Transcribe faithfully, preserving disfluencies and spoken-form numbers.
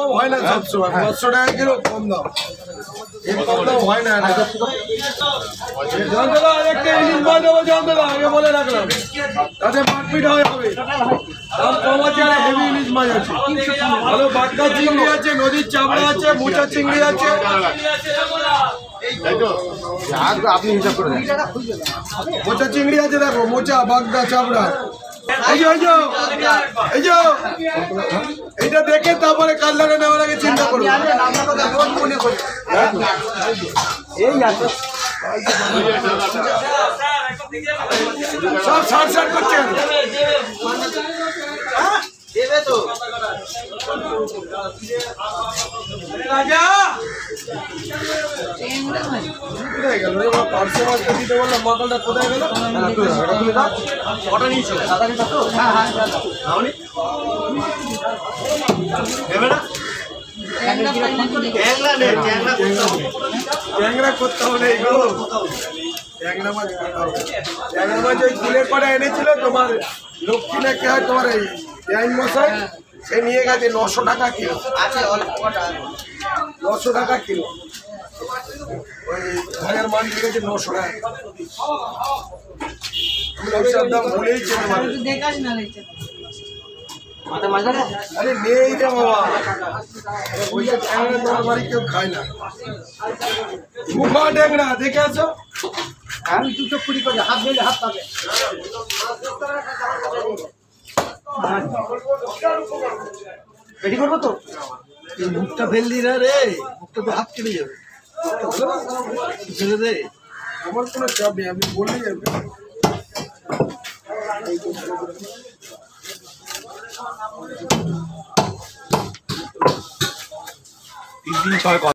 দাম হয় না সবসময়, পাঁচশো টাকা কিলো কম দাম, এর কম দাম হয় না। জানতে একটা ইলিশ মাছ দেবো, জানতে আগে বলে রাখলাম, তাতে মারপিট হয়ে হবে। দাম কম আছে আর হেভি ইলিশ মাছ আছে, ভালো বাটকা চিংড়ি আছে, নদীর চাবড়া আছে, মোচা চিংড়ি আছে। আপনি হিসাব করে দেন। মোচা চিংড়ি আছে, দেখো মোচা বাগদা চাবড়া। এই যে এই যে এইটা দেখে তারপরে কাল্লাটা নেওয়ার আগে চিন্তা করবো। এই আছে সব ষাট ষাট করছে দেবে তো রাজা। কোথায় গেল পার্শ্ব মাছটা দিতে বললাম, মাকালটা কোথায় গেল? অটো নিয়েছো দাদা নিয়ে তো? হ্যাঁ হ্যাঁ দেবে না? ট্যাংরা করতে হবে এগুলো, ট্যাংরা মাছ ট্যাংরা মাছ ওই কুলের পাড়া এনেছিল তোমার লক্ষ্মী না কে হয় তোমার এই আইন মশাই, সে নিয়ে গেছে নশো টাকা কিলো, নশো টাকা কিলো ওই ভাইয়ের মান দিয়ে গেছে নশো টাকা। আমি ওইসব দাম ভুলেই চলে পারি। আরে নেই রে বাবা, ওইটা ট্যাংরা তোমার বাড়ি কেউ খায় না। মুখা ট্যাংরা দেখে আছো? আমি দুটো কুড়ি করে হাত দিলে হাত পাবে। রেডি করবো তো? এই মুখটা ফেললি না রে, মুখটা তো হাত কেটে যাবে। ছেড়ে দে, আমার কোনো চাপ নেই, আপনি বললেই যাবে। তিন দিন ছয়